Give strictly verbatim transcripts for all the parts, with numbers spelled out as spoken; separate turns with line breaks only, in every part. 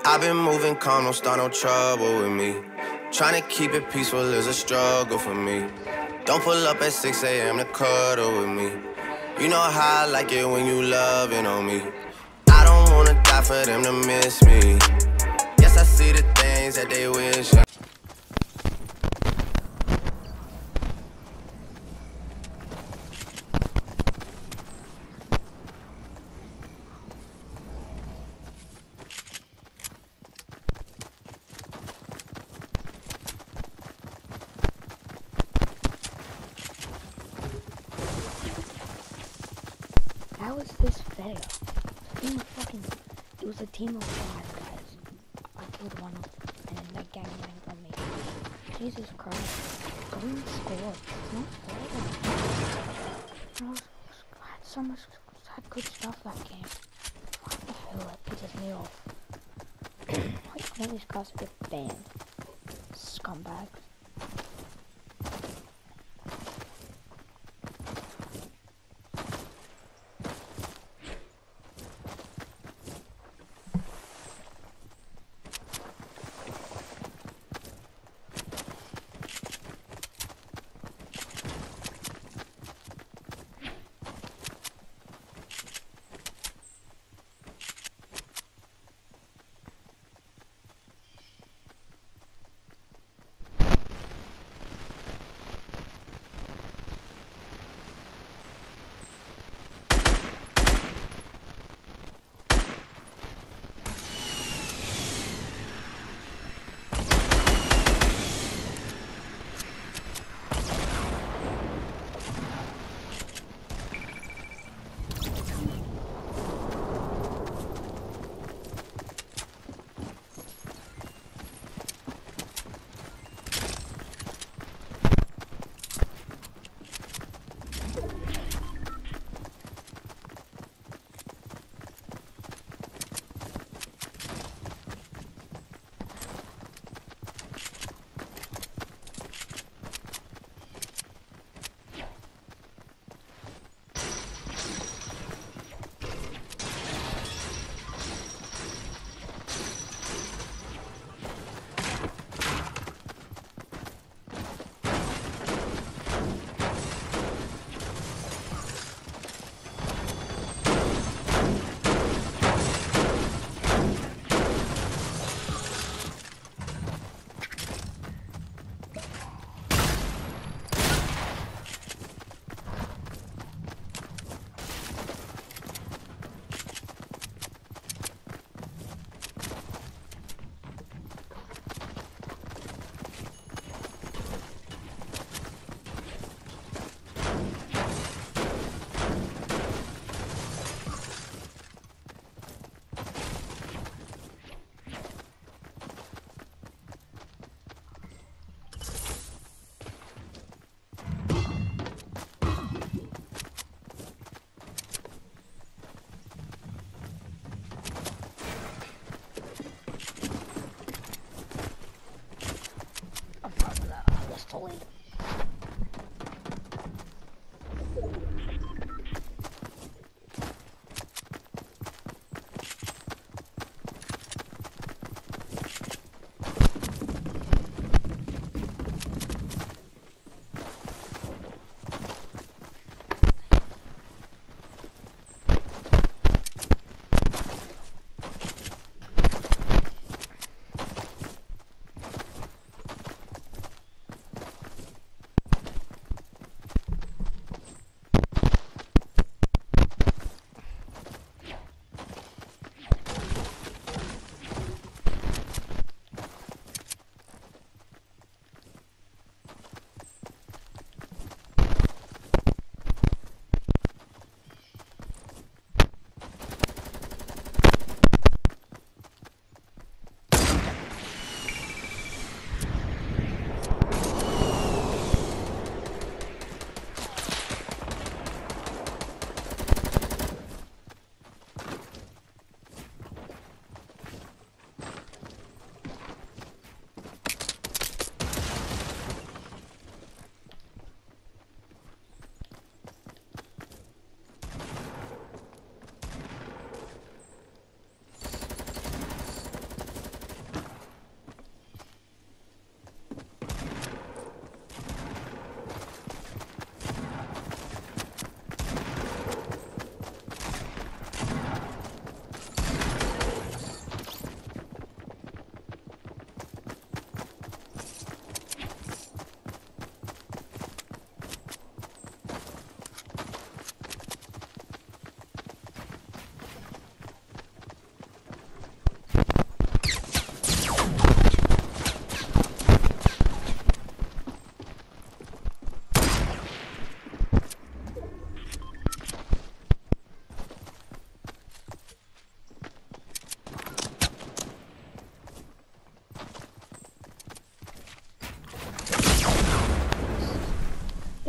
I've been moving calm, don't start no trouble with me. Trying to keep it peaceful is a struggle for me. Don't pull up at six A M to cuddle with me. You know how I like it when you loving on me. I don't wanna die for them to miss me. Yes, I see the things that they wish.
How is this fair? Team of fucking, it was a team of five guys. I killed one of them, and then they gangbanged on me. Jesus Christ. Someone scored. It's not fair. I was, I had so much, had good stuff that game. What the hell, that pisses me off. Like, one of these guys get banned. Scumbags.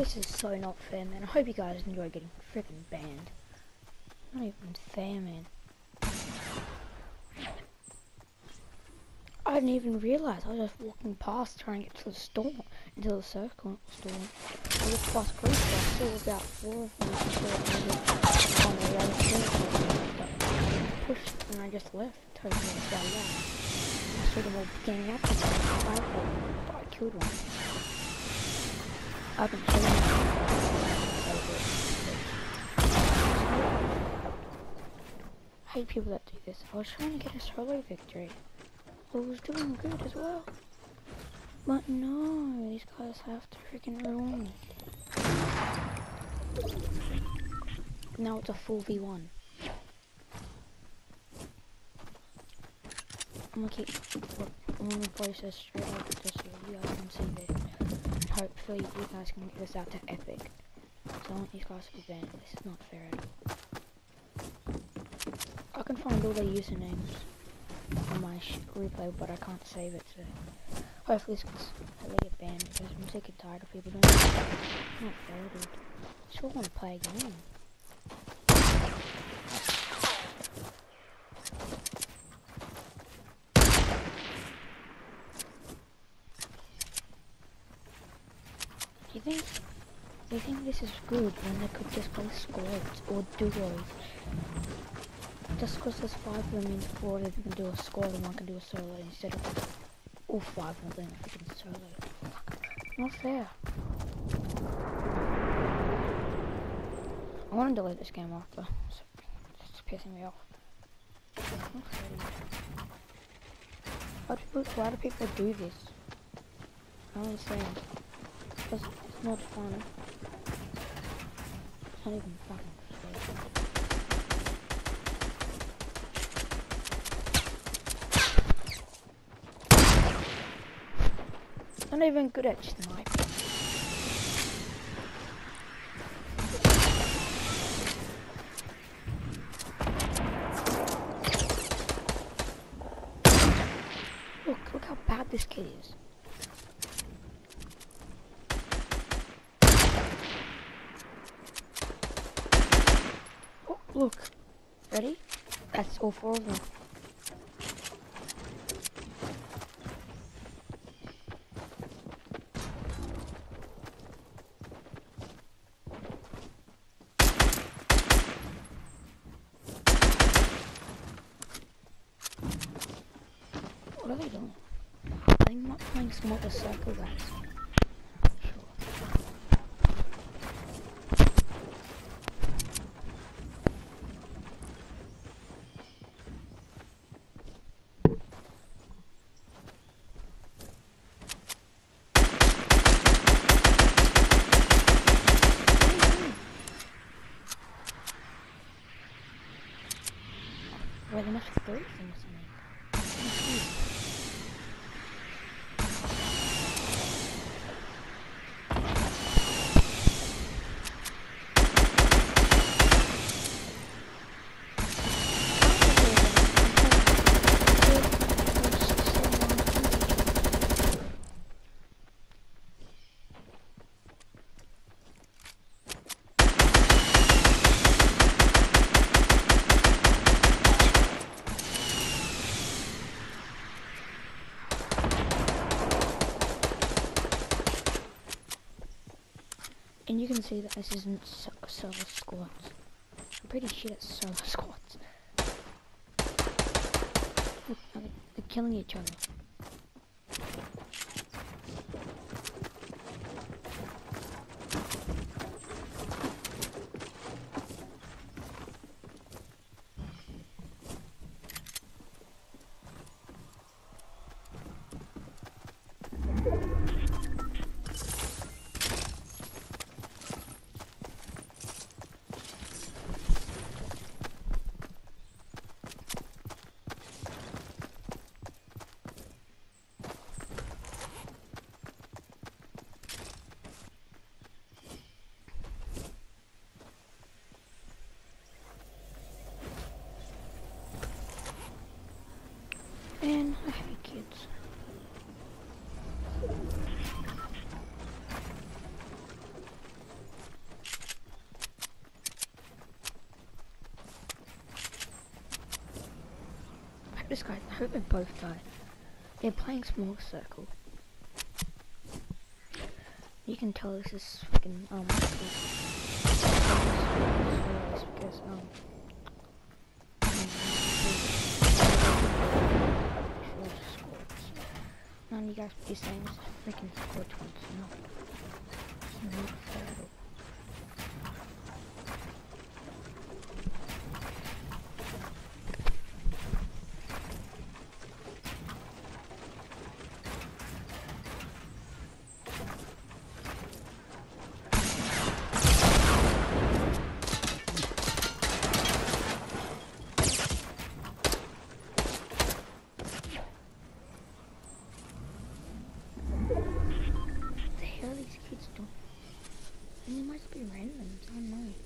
This is so not fair, man. I hope you guys enjoy getting freaking banned. Not even fair, man. I didn't even realise. I was just walking past trying to get to the store, into the circle store. I looked past groups, I saw about four of them on the other street. I pushed and I just left, totally without that. I saw them all ganging up to me, I but I killed one. I've been killing them. I hate people that do this. I was trying to get a solo victory. I was doing good as well. But no, these guys have to freaking ruin me. Now it's a four v one. I'm gonna keep, look, I'm gonna place this straight up just so you guys can see this. And hopefully you guys can get this out to epic. So I want these guys to be banned. This is not fair at all. I can find all their usernames on my sh replay, but I can't save it, so hopefully this gets, they get banned, because I'm sick and tired of people doing it. It's not fair, dude. I still want to play a game. Do you think, do you think this is good when they could just play squads or duos? Just because there's five of them means four of them can do a squad and one can do a solo instead of all five of them if you can solo. Not fair. I want to delete this game after. It's pissing me off. Not fair. Why do people, why do people do this? I don't understand. Because it's not fun. It's not even fucking frustrating. I'm not even good at sniping. Look, look how bad this kid is. Oh, look. Ready? That's all four of them. What are they doing? I'm not playing Smarter Circle, guys. Well, they must have three things or something. And you can see that this isn't so solo squads. I'm pretty shit at solo squads. Look, they're, they're killing each other. Man, I hate kids. guys, I hope they both die. They're playing small circle. You can tell this is fucking um because um none of you guys be saying this freaking score twice, no. It's not fair at all. These kids don't. And they might be random, I don't know.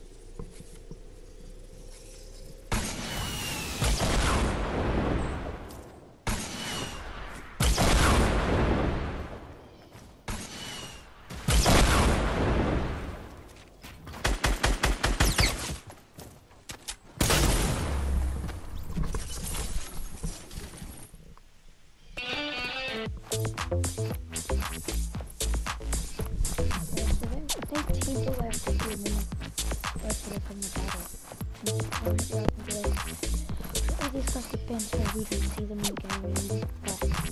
People have to see them first from the battle. And all these guys get banned so we can see them in the game.